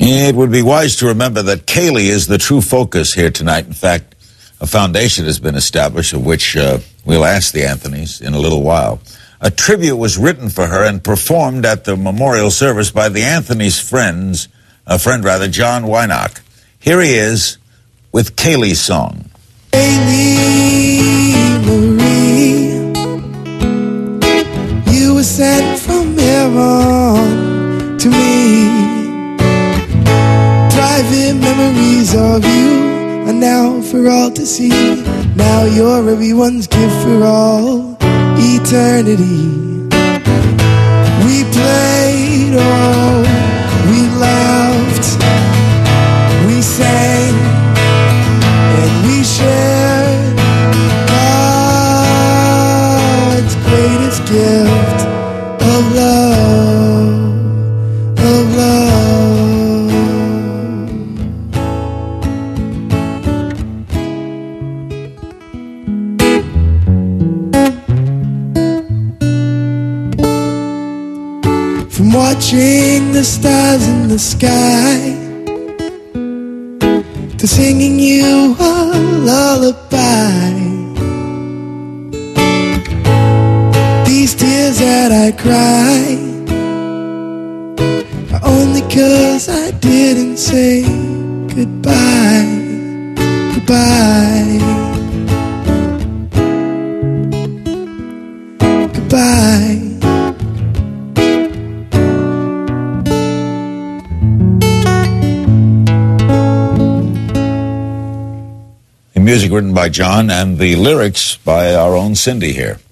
It would be wise to remember that Kaylee is the true focus here tonight. In fact, a foundation has been established, of which we'll ask the Anthonys in a little while. A tribute was written for her and performed at the memorial service by the Anthony's friend, John Wynock. Here he is with Kaylee's song. Kaylee Marie, you were sent from heaven to me. Private memories of you are now for all to see. Now you're everyone's gift for all eternity. We played, oh, we laughed, we sang, and we shared God's greatest gift of love, of love. From watching the stars in the sky to singing you a lullaby, these tears that I cry are only 'cause I didn't say goodbye, goodbye, goodbye. Music written by John and the lyrics by our own Cindy here.